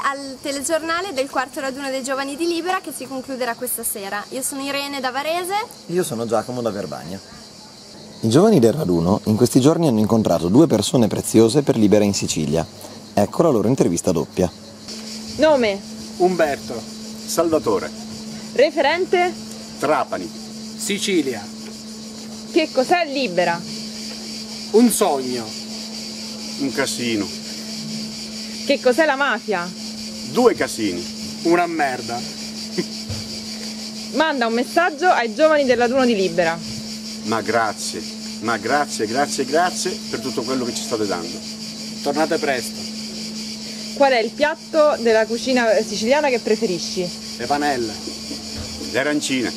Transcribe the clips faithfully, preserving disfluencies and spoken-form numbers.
al telegiornale del quarto raduno dei giovani di Libera che si concluderà questa sera. Io sono Irene da Varese. Io sono Giacomo da Verbania. I giovani del raduno in questi giorni hanno incontrato due persone preziose per Libera in Sicilia. Ecco la loro intervista doppia. Nome? Umberto. Salvatore. Referente? Trapani. Sicilia. Che cos'è Libera? Un sogno. Un casino. Che cos'è la mafia? Due casini. Una merda. Manda un messaggio ai giovani del raduno di Libera. Ma grazie, ma grazie, grazie, grazie per tutto quello che ci state dando. Tornate presto. Qual è il piatto della cucina siciliana che preferisci? Le panelle. Le arancine.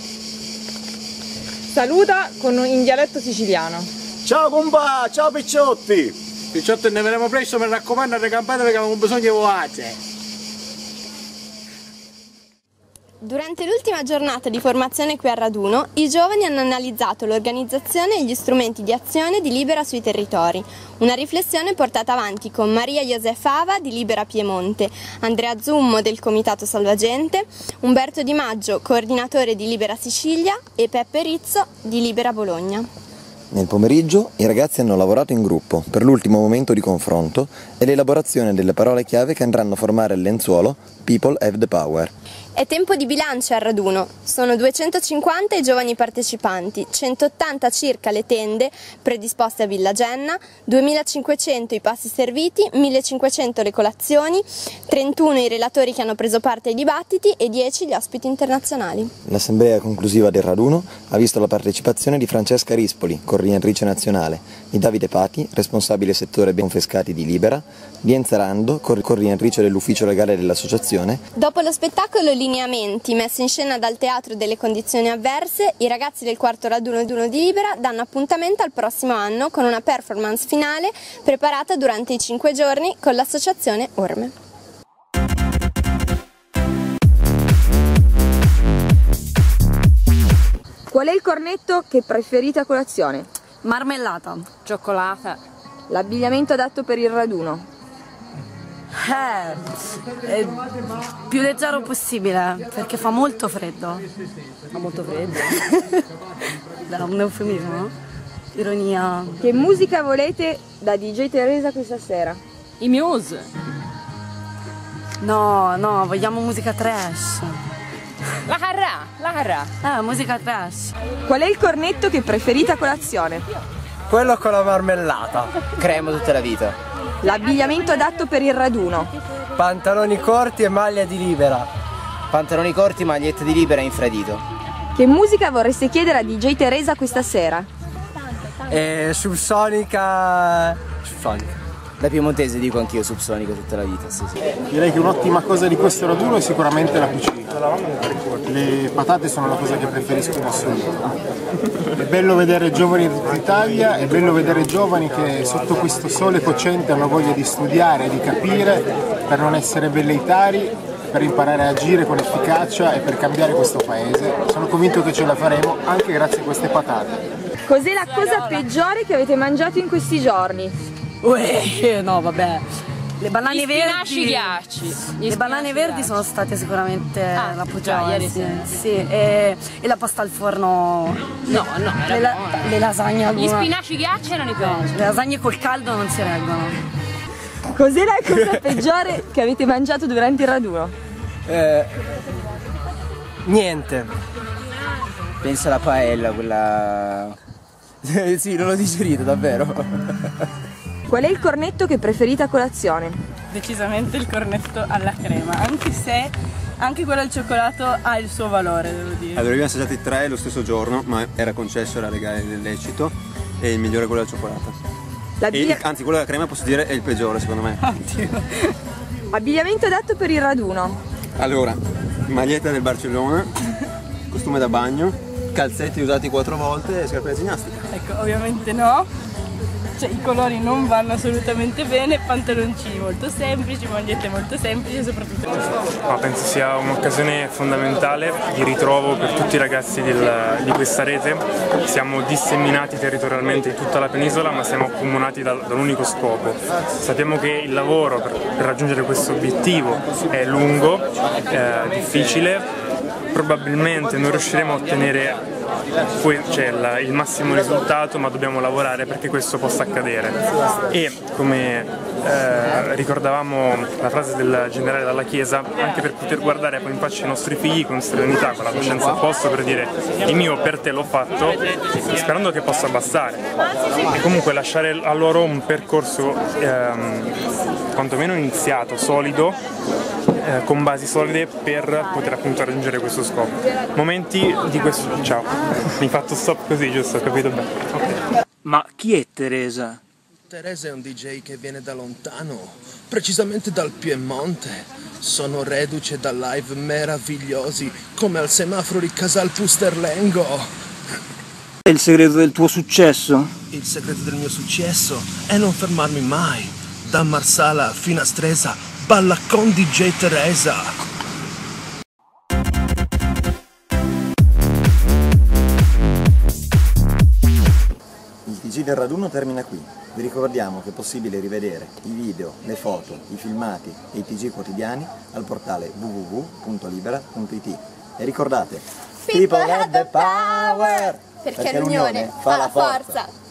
Saluta con un, in dialetto siciliano. Ciao compa, ciao picciotti. Picciotti, ne vedremo presto, mi raccomando, alle campane perché abbiamo bisogno di voce. Durante l'ultima giornata di formazione qui a Raduno, i giovani hanno analizzato l'organizzazione e gli strumenti di azione di Libera sui territori. Una riflessione portata avanti con Maria Josefava di Libera Piemonte, Andrea Zummo del Comitato Salvagente, Umberto Di Maggio, coordinatore di Libera Sicilia, e Peppe Rizzo di Libera Bologna. Nel pomeriggio i ragazzi hanno lavorato in gruppo per l'ultimo momento di confronto e l'elaborazione delle parole chiave che andranno a formare il lenzuolo People Have the Power. È tempo di bilancio al raduno. Sono duecentocinquanta i giovani partecipanti, centottanta circa le tende predisposte a Villa Genna, duemilacinquecento i pasti serviti, millecinquecento le colazioni, trentuno i relatori che hanno preso parte ai dibattiti e dieci gli ospiti internazionali. L'assemblea conclusiva del raduno ha visto la partecipazione di Francesca Rispoli, coordinatrice nazionale, di Davide Pati, responsabile settore confiscati di Libera, di Enza Rando, coordinatrice dell'ufficio legale dell'associazione. Dopo lo spettacolo Lineamenti, messo in scena dal Teatro delle Condizioni Avverse, i ragazzi del quarto raduno di Libera danno appuntamento al prossimo anno con una performance finale preparata durante i cinque giorni con l'associazione Orme. Qual è il cornetto che preferite a colazione? Marmellata. Cioccolata. L'abbigliamento adatto per il raduno? Eh, è più leggero possibile, perché fa molto freddo. Fa molto freddo. È un eufemismo, no? Ironia. Che musica volete da D J Teresa questa sera? I Muse. No, no, vogliamo musica trash. La carrà, la carrà. Ah, musica trash. Qual è il cornetto che preferite a colazione? Quello con la marmellata. Crema tutta la vita. L'abbigliamento adatto per il raduno? Pantaloni corti e maglia di Libera. Pantaloni corti, maglietta di Libera e infradito. Che musica vorreste chiedere a D J Teresa questa sera? E subsonica... subsonica. Da piemontese dico anch'io subsonica tutta la vita, sì, sì. Direi che un'ottima cosa di questo raduno è sicuramente la cucina. Le patate sono la cosa che preferisco in assoluto. È bello vedere giovani di tutta Italia, è bello vedere giovani che sotto questo sole cocente hanno voglia di studiare, di capire, per non essere velleitari, per imparare a agire con efficacia e per cambiare questo paese. Sono convinto che ce la faremo anche grazie a queste patate. Cos'è la cosa peggiore che avete mangiato in questi giorni? Uè, no, vabbè. Le banane Gli verdi. ghiacci. Gli Le banane verdi ghiacci. sono state sicuramente Ah, la già, peggiore. ieri Sì, sera. sì. E, e la pasta al forno. No, no, era le, la, buona. le lasagne al Gli buona- spinaci ghiacci erano i peggio. Le lasagne col caldo non si reggono. Cos'è la cosa peggiore che avete mangiato durante il raduno? Eh, niente. Penso alla paella, quella... sì, non l'ho digerito, davvero. Qual è il cornetto che preferite a colazione? Decisamente il cornetto alla crema, anche se anche quello al cioccolato ha il suo valore, devo dire. Allora, abbiamo assaggiati tre lo stesso giorno, ma era concesso, era legale ed lecito, e il migliore è quello al cioccolato. E il, anzi, quello della crema posso dire è il peggiore, secondo me. Ottimo. Abbigliamento adatto per il raduno? Allora, maglietta del Barcellona, costume da bagno, calzetti usati quattro volte e scarpe da ginnastica. Ecco, ovviamente no. cioè i colori non vanno assolutamente bene, pantaloncini molto semplici, magliette molto semplici e soprattutto... Ma penso sia un'occasione fondamentale di ritrovo per tutti i ragazzi del, di questa rete. Siamo disseminati territorialmente in tutta la penisola, ma siamo accomunati da, da un unico scopo. Sappiamo che il lavoro per, per raggiungere questo obiettivo è lungo, eh, difficile, probabilmente non riusciremo a ottenere cioè, la, il massimo risultato, ma dobbiamo lavorare perché questo possa accadere. E come eh, ricordavamo la frase del generale Dalla Chiesa, anche per poter guardare poi in faccia i nostri figli con serenità, con la coscienza a posto, per dire il mio per te l'ho fatto, sperando che possa bastare. E comunque lasciare a loro un percorso ehm, quantomeno iniziato, solido, eh, con basi solide per poter appunto raggiungere questo scopo. Momenti di questo... Ciao, mi hai fatto stop così, giusto? Ho capito bene. Okay. Ma chi è Teresa? Teresa è un D J che viene da lontano, precisamente dal Piemonte. Sono reduce da live meravigliosi, come al semaforo di Casal Pusterlengo. È il segreto del tuo successo? Il segreto del mio successo è non fermarmi mai. Da Marsala fino a Stresa, balla con D J Teresa. Il T G del raduno termina qui. Vi ricordiamo che è possibile rivedere i video, le foto, i filmati e i T G quotidiani al portale w w w punto libera punto i t. E ricordate, people have the power! Perché, perché l'unione fa la forza!